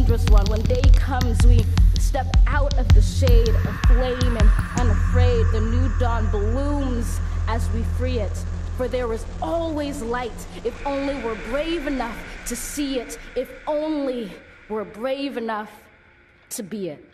wondrous one. When day comes, we step out of the shade of flame and unafraid. The new dawn blooms as we free it. For there is always light, if only we're brave enough to see it, if only we're brave enough to be it.